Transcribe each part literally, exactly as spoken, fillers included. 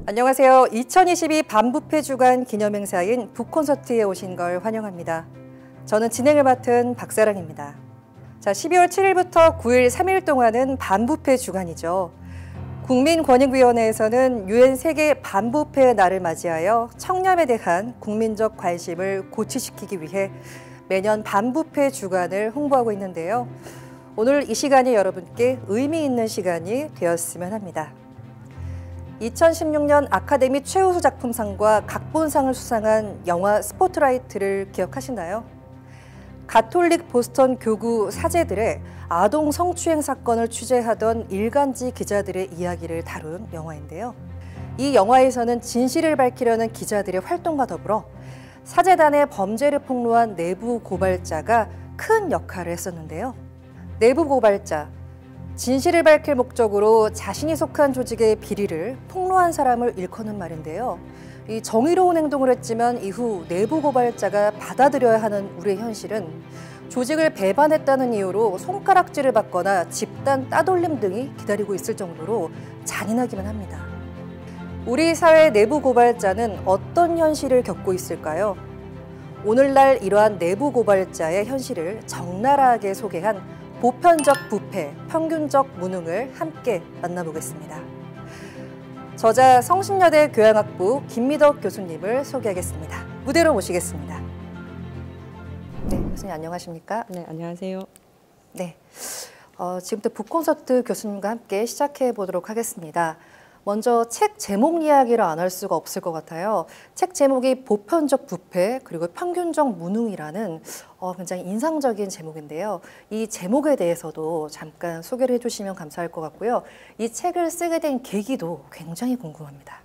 안녕하세요. 이천이십이 반부패 주간 기념행사인 북콘서트에 오신 걸 환영합니다. 저는 진행을 맡은 박사랑입니다. 자, 십이월 칠일부터 구일 삼 일 동안은 반부패 주간이죠. 국민권익위원회에서는 유엔 세계 반부패 날을 맞이하여 청렴에 대한 국민적 관심을 고취시키기 위해 매년 반부패 주간을 홍보하고 있는데요. 오늘 이 시간이 여러분께 의미 있는 시간이 되었으면 합니다. 이천십육 년 아카데미 최우수 작품상과 각본상을 수상한 영화 스포트라이트를 기억하시나요? 가톨릭 보스턴 교구 사제들의 아동 성추행 사건을 취재하던 일간지 기자들의 이야기를 다룬 영화인데요. 이 영화에서는 진실을 밝히려는 기자들의 활동과 더불어 사제단의 범죄를 폭로한 내부 고발자가 큰 역할을 했었는데요. 내부 고발자, 진실을 밝힐 목적으로 자신이 속한 조직의 비리를 폭로한 사람을 일컫는 말인데요. 이 정의로운 행동을 했지만 이후 내부 고발자가 받아들여야 하는 우리의 현실은 조직을 배반했다는 이유로 손가락질을 받거나 집단 따돌림 등이 기다리고 있을 정도로 잔인하기만 합니다. 우리 사회 내부 고발자는 어떤 현실을 겪고 있을까요? 오늘날 이러한 내부 고발자의 현실을 적나라하게 소개한 보편적 부패, 평균적 무능을 함께 만나보겠습니다. 저자 성신여대 교양학부 김미덕 교수님을 소개하겠습니다. 무대로 모시겠습니다. 네, 교수님 안녕하십니까? 네, 안녕하세요. 네, 어, 지금부터 북콘서트 교수님과 함께 시작해 보도록 하겠습니다. 먼저 책 제목 이야기를 안 할 수가 없을 것 같아요. 책 제목이 보편적 부패 그리고 평균적 무능이라는 어, 굉장히 인상적인 제목인데요. 이 제목에 대해서도 잠깐 소개를 해주시면 감사할 것 같고요. 이 책을 쓰게 된 계기도 굉장히 궁금합니다.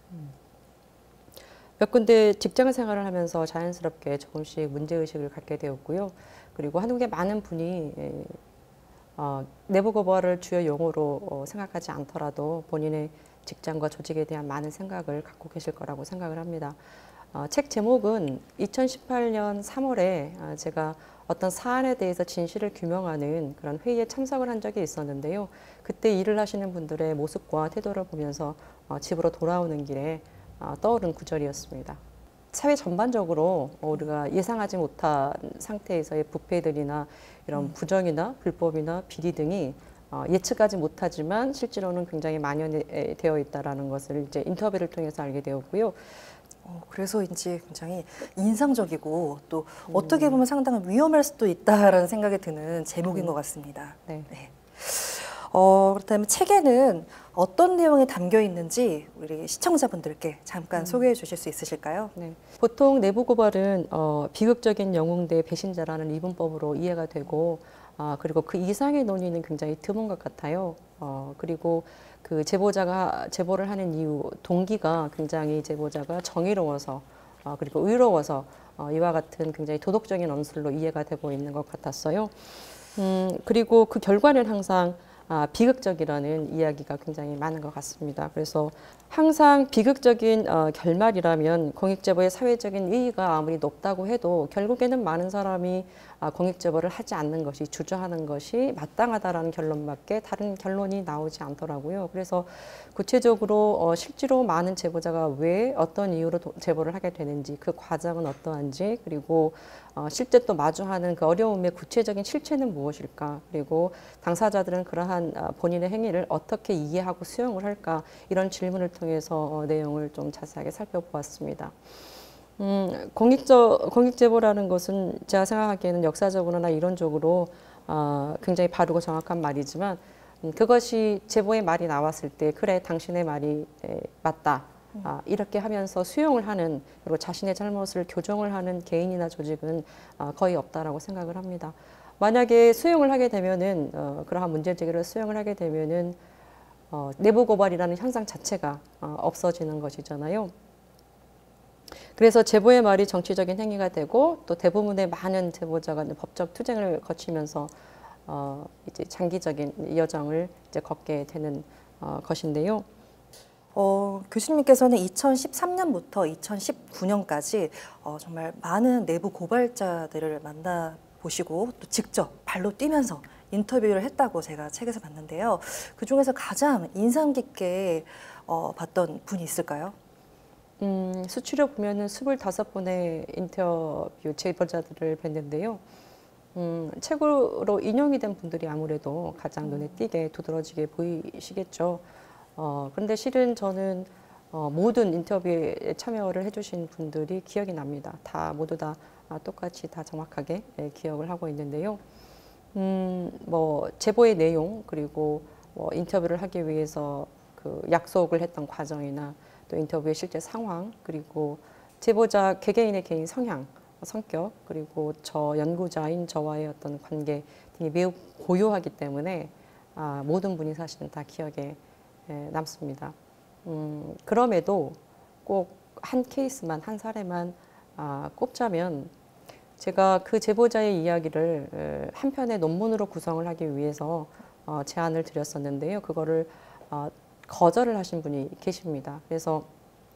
몇 군데 직장 생활을 하면서 자연스럽게 조금씩 문제의식을 갖게 되었고요. 그리고 한국의 많은 분이 어, 내부 고발을 주요 용어로 어, 생각하지 않더라도 본인의 직장과 조직에 대한 많은 생각을 갖고 계실 거라고 생각을 합니다. 어, 책 제목은 이천십팔 년 삼월에 어, 제가 어떤 사안에 대해서 진실을 규명하는 그런 회의에 참석을 한 적이 있었는데요. 그때 일을 하시는 분들의 모습과 태도를 보면서 어, 집으로 돌아오는 길에 어, 떠오른 구절이었습니다. 사회 전반적으로 우리가 예상하지 못한 상태에서의 부패들이나 이런 부정이나 불법이나 비리 등이 어, 예측하지 못하지만 실제로는 굉장히 만연되어 있다는 것을 이제 인터뷰를 통해서 알게 되었고요. 어, 그래서인지 굉장히 인상적이고 또 음. 어떻게 보면 상당히 위험할 수도 있다라는 생각이 드는 제목인 음. 것 같습니다. 네. 네. 어, 그렇다면 책에는 어떤 내용이 담겨 있는지 우리 시청자분들께 잠깐 음. 소개해 주실 수 있으실까요? 네. 보통 내부 고발은 어, 비극적인 영웅 대 배신자라는 이분법으로 이해가 되고 아, 그리고 그 이상의 논의는 굉장히 드문 것 같아요. 어, 그리고 그 제보자가 제보를 하는 이유, 동기가 굉장히 제보자가 정의로워서 어, 그리고 의로워서 어, 이와 같은 굉장히 도덕적인 언술로 이해가 되고 있는 것 같았어요. 음, 그리고 그 결과는 항상 아, 비극적이라는 이야기가 굉장히 많은 것 같습니다. 그래서 항상 비극적인 어, 결말이라면 공익제보의 사회적인 의의가 아무리 높다고 해도 결국에는 많은 사람이 아, 공익제보를 하지 않는 것이, 주저하는 것이 마땅하다라는 결론밖에 다른 결론이 나오지 않더라고요. 그래서 구체적으로 어, 실제로 많은 제보자가 왜 어떤 이유로 도, 제보를 하게 되는지, 그 과정은 어떠한지, 그리고 어, 실제 또 마주하는 그 어려움의 구체적인 실체는 무엇일까, 그리고 당사자들은 그러한 어, 본인의 행위를 어떻게 이해하고 수용을 할까, 이런 질문을 통해서 어, 내용을 좀 자세하게 살펴보았습니다. 음, 공익적, 공익제보라는 것은 제가 생각하기에는 역사적으로나 이론적으로 어, 굉장히 바르고 정확한 말이지만 음, 그것이 제보의 말이 나왔을 때 그래 당신의 말이 에, 맞다 음. 아, 이렇게 하면서 수용을 하는, 그리고 자신의 잘못을 교정을 하는 개인이나 조직은 어, 거의 없다라고 생각을 합니다. 만약에 수용을 하게 되면은 어, 그러한 문제 제기를 수용을 하게 되면은 어, 내부 고발이라는 현상 자체가 어, 없어지는 것이잖아요. 그래서 제보의 말이 정치적인 행위가 되고 또 대부분의 많은 제보자가 법적 투쟁을 거치면서 어, 이제 장기적인 여정을 이제 걷게 되는 어, 것인데요. 어, 교수님께서는 이천십삼 년부터 이천십구 년까지 어, 정말 많은 내부 고발자들을 만나보시고 또 직접 발로 뛰면서 인터뷰를 했다고 제가 책에서 봤는데요. 그중에서 가장 인상 깊게 어, 봤던 분이 있을까요? 음, 수치로 보면은 스물다섯 번의 인터뷰 제보자들을 뵀는데요. 음, 책으로 인용이 된 분들이 아무래도 가장 눈에 띄게 두드러지게 보이시겠죠. 어, 그런데 실은 저는 어, 모든 인터뷰에 참여를 해주신 분들이 기억이 납니다. 다 모두 다 아, 똑같이 다 정확하게 예, 기억을 하고 있는데요. 음, 뭐 제보의 내용 그리고 뭐 인터뷰를 하기 위해서 그 약속을 했던 과정이나 또 인터뷰의 실제 상황 그리고 제보자 개개인의 개인 성향, 성격 그리고 저 연구자인 저와의 어떤 관계 등이 매우 고요하기 때문에 아, 모든 분이 사실은 다 기억에 에, 남습니다. 음, 그럼에도 꼭 한 케이스만 한 사례만 아, 꼽자면 제가 그 제보자의 이야기를 에, 한 편의 논문으로 구성을 하기 위해서 어, 제안을 드렸었는데요. 그거를 어, 거절을 하신 분이 계십니다. 그래서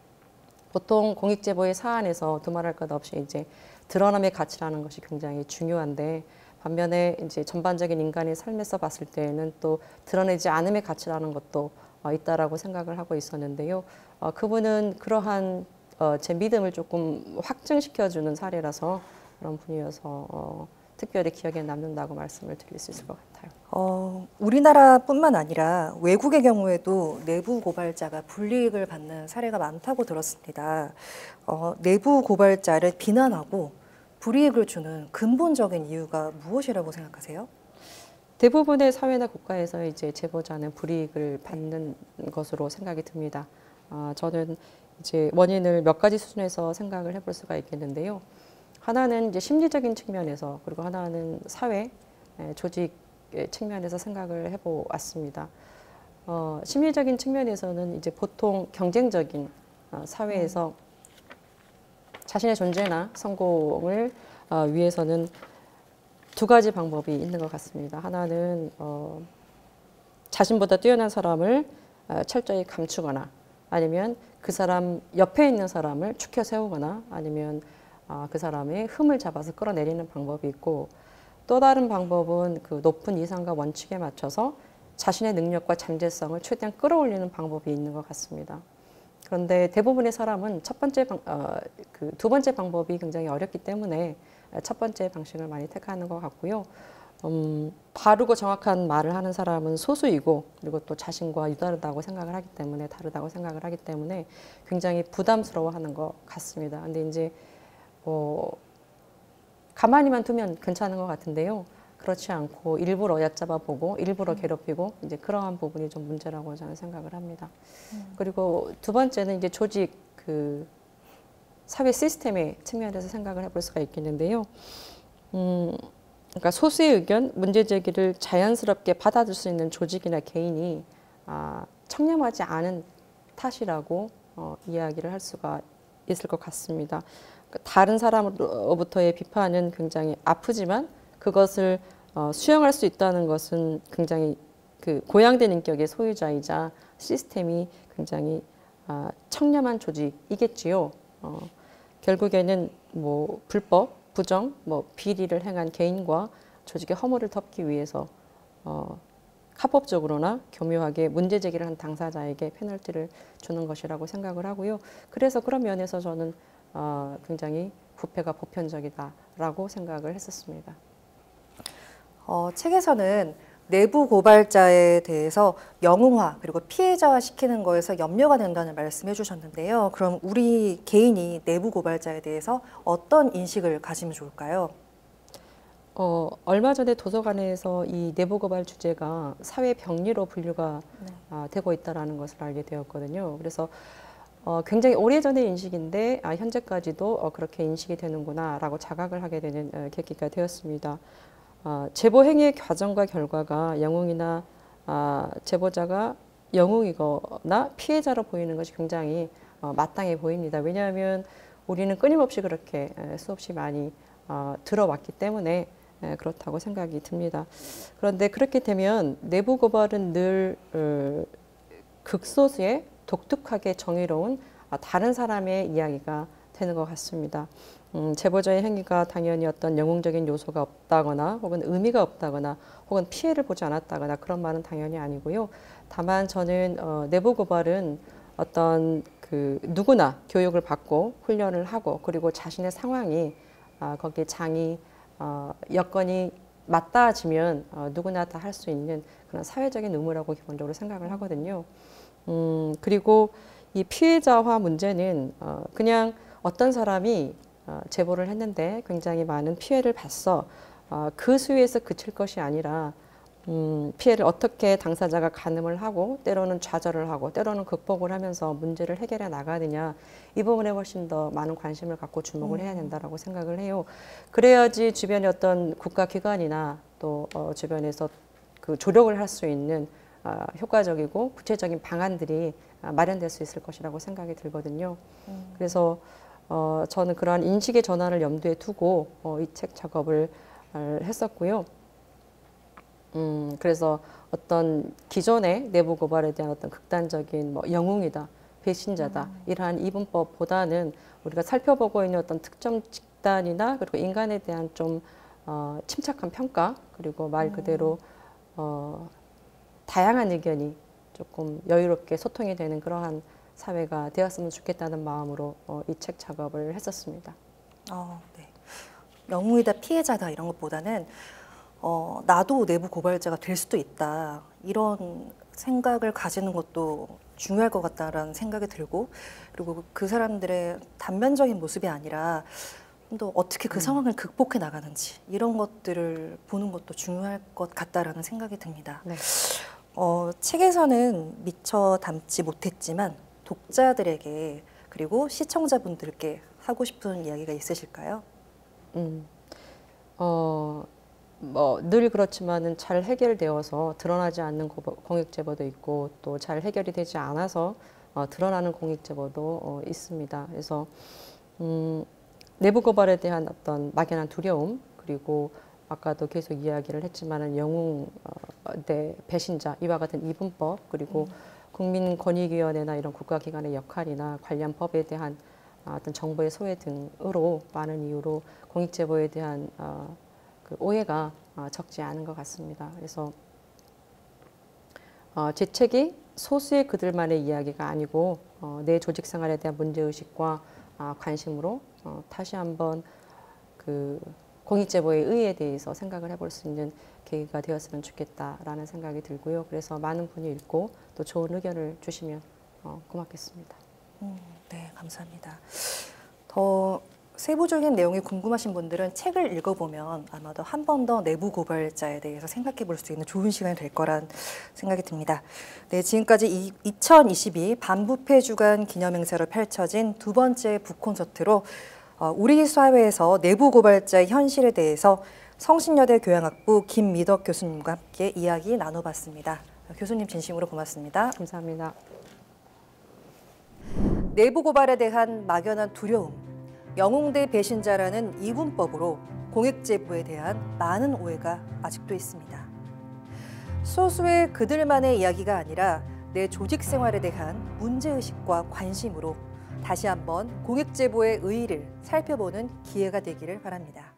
보통 공익제보의 사안에서 두말할 것 없이 이제 드러남의 가치라는 것이 굉장히 중요한데 반면에 이제 전반적인 인간의 삶에서 봤을 때에는 또 드러내지 않음의 가치라는 것도 어, 있다라고 생각을 하고 있었는데요. 어, 그분은 그러한 어, 제 믿음을 조금 확증시켜주는 사례라서 그런 분이어서 어, 특별히 기억에 남는다고 말씀을 드릴 수 있을 것 같아요. 어, 우리나라뿐만 아니라 외국의 경우에도 내부 고발자가 불이익을 받는 사례가 많다고 들었습니다. 어, 내부 고발자를 비난하고 불이익을 주는 근본적인 이유가 무엇이라고 생각하세요? 대부분의 사회나 국가에서 이제 제보자는 불이익을 받는 것으로 생각이 듭니다. 아, 저는 이제 원인을 몇 가지 수준에서 생각을 해볼 수가 있겠는데요. 하나는 이제 심리적인 측면에서 그리고 하나는 사회, 조직 측면에서 생각을 해보았습니다. 어, 심리적인 측면에서는 이제 보통 경쟁적인 어, 사회에서 자신의 존재나 성공을 어, 위해서는 두 가지 방법이 있는 것 같습니다. 하나는 어, 자신보다 뛰어난 사람을 어, 철저히 감추거나 아니면 그 사람 옆에 있는 사람을 추켜 세우거나 아니면 어, 그 사람의 흠을 잡아서 끌어내리는 방법이 있고 또 다른 방법은 그 높은 이상과 원칙에 맞춰서 자신의 능력과 잠재성을 최대한 끌어올리는 방법이 있는 것 같습니다. 그런데 대부분의 사람은 첫 번째 방, 어, 그 두 번째 방법이 굉장히 어렵기 때문에 첫 번째 방식을 많이 택하는 것 같고요. 음, 바르고 정확한 말을 하는 사람은 소수이고 그리고 또 자신과 유다르다고 생각을 하기 때문에 다르다고 생각을 하기 때문에 굉장히 부담스러워하는 것 같습니다. 근데 이제 뭐 가만히만 두면 괜찮은 것 같은데요. 그렇지 않고 일부러 얕잡아 보고 일부러 괴롭히고 이제 그러한 부분이 좀 문제라고 저는 생각을 합니다. 음. 그리고 두 번째는 이제 조직 그 사회 시스템의 측면에서 생각을 해볼 수가 있겠는데요. 음, 그러니까 소수의 의견, 문제 제기를 자연스럽게 받아줄 수 있는 조직이나 개인이 아, 청렴하지 않은 탓이라고 어, 이야기를 할 수가 있을 것 같습니다. 다른 사람으로부터의 비판은 굉장히 아프지만 그것을 어, 수용할 수 있다는 것은 굉장히 그 고양된 인격의 소유자이자 시스템이 굉장히 아, 청렴한 조직이겠지요. 어, 결국에는 뭐 불법, 부정, 뭐 비리를 행한 개인과 조직의 허물을 덮기 위해서 어, 합법적으로나 교묘하게 문제 제기를 한 당사자에게 페널티를 주는 것이라고 생각을 하고요. 그래서 그런 면에서 저는 어, 굉장히 부패가 보편적이다라고 생각을 했었습니다. 어, 책에서는 내부 고발자에 대해서 영웅화 그리고 피해자화 시키는 거에서 염려가 된다는 말씀해 주셨는데요. 그럼 우리 개인이 내부 고발자에 대해서 어떤 인식을 가지면 좋을까요? 어, 얼마 전에 도서관에서 이 내부 고발 주제가 사회 병리로 분류가 네. 아, 되고 있다는 것을 알게 되었거든요. 그래서 어, 굉장히 오래전의 인식인데 아, 현재까지도 어, 그렇게 인식이 되는구나라고 자각을 하게 되는 어, 계기가 되었습니다. 어, 제보 행위의 과정과 결과가 영웅이나 아, 제보자가 영웅이거나 피해자로 보이는 것이 굉장히 어, 마땅해 보입니다. 왜냐하면 우리는 끊임없이 그렇게 에, 수없이 많이 어, 들어왔기 때문에 에, 그렇다고 생각이 듭니다. 그런데 그렇게 되면 내부 고발은 늘 어, 극소수의 독특하게 정의로운 아, 다른 사람의 이야기가 되는 것 같습니다. 음, 제보자의 행위가 당연히 어떤 영웅적인 요소가 없다거나 혹은 의미가 없다거나 혹은 피해를 보지 않았다거나 그런 말은 당연히 아니고요. 다만 저는 어, 내부 고발은 어떤 그 누구나 교육을 받고 훈련을 하고 그리고 자신의 상황이 아, 거기에 장이 어, 여건이 맞닿아지면 어, 누구나 다 할 수 있는 그런 사회적인 의무라고 기본적으로 생각을 하거든요. 음, 그리고 이 피해자화 문제는 어, 그냥 어떤 사람이 어, 제보를 했는데 굉장히 많은 피해를 봤어. 어, 그 수위에서 그칠 것이 아니라 음, 피해를 어떻게 당사자가 가늠을 하고 때로는 좌절을 하고 때로는 극복을 하면서 문제를 해결해 나가느냐 이 부분에 훨씬 더 많은 관심을 갖고 주목을 해야 된다라고 생각을 해요. 그래야지 주변의 어떤 국가기관이나 또 어, 주변에서 그 조력을 할 수 있는 어, 효과적이고 구체적인 방안들이 어, 마련될 수 있을 것이라고 생각이 들거든요. 음. 그래서 어, 저는 그러한 인식의 전환을 염두에 두고 어, 이 책 작업을 어, 했었고요. 음, 그래서 어떤 기존의 내부 고발에 대한 어떤 극단적인 뭐 영웅이다, 배신자다 음. 이러한 이분법보다는 우리가 살펴보고 있는 어떤 특정 집단이나 그리고 인간에 대한 좀 어, 침착한 평가 그리고 말 그대로 어, 다양한 의견이 조금 여유롭게 소통이 되는 그러한 사회가 되었으면 좋겠다는 마음으로 어, 이 책 작업을 했었습니다. 어, 네. 영웅이다, 피해자다 이런 것보다는 어, 나도 내부 고발자가 될 수도 있다 이런 생각을 가지는 것도 중요할 것 같다라는 생각이 들고 그리고 그 사람들의 단면적인 모습이 아니라 또 어떻게 그 음. 상황을 극복해 나가는지 이런 것들을 보는 것도 중요할 것 같다라는 생각이 듭니다. 네. 어, 책에서는 미처 담지 못했지만 독자들에게 그리고 시청자분들께 하고 싶은 이야기가 있으실까요? 음, 어, 뭐 늘 그렇지만은 잘 해결되어서 드러나지 않는 공익 제보도 있고 또 잘 해결이 되지 않아서 어, 드러나는 공익 제보도 어, 있습니다. 그래서 음, 내부 고발에 대한 어떤 막연한 두려움 그리고 아까도 계속 이야기를 했지만은 영웅 어, 대 배신자 이와 같은 이분법 그리고 음. 국민권익위원회나 이런 국가기관의 역할이나 관련 법에 대한 어떤 정보의 소외 등으로 많은 이유로 공익 제보에 대한 어, 그 오해가 어, 적지 않은 것 같습니다. 그래서 어, 제 책이 소수의 그들만의 이야기가 아니고 어, 내 조직 생활에 대한 문제의식과 어, 관심으로 어, 다시 한번 그 공익제보의 의의에 대해서 생각을 해볼 수 있는 계기가 되었으면 좋겠다라는 생각이 들고요. 그래서 많은 분이 읽고 또 좋은 의견을 주시면 어, 고맙겠습니다. 음, 네, 감사합니다. 더 세부적인 내용이 궁금하신 분들은 책을 읽어보면 아마도 한 번 더 내부 고발자에 대해서 생각해 볼 수 있는 좋은 시간이 될 거란 생각이 듭니다. 네, 지금까지 이천이십이 반부패 주간 기념행사로 펼쳐진 두 번째 북콘서트로 어, 우리 사회에서 내부 고발자의 현실에 대해서 성신여대 교양학부 김미덕 교수님과 함께 이야기 나눠봤습니다. 교수님 진심으로 고맙습니다. 감사합니다. 내부 고발에 대한 막연한 두려움, 영웅 대 배신자라는 이분법으로 공익 제보에 대한 많은 오해가 아직도 있습니다. 소수의 그들만의 이야기가 아니라 내 조직 생활에 대한 문제의식과 관심으로 다시 한번 공익 제보의 의의를 살펴보는 기회가 되기를 바랍니다.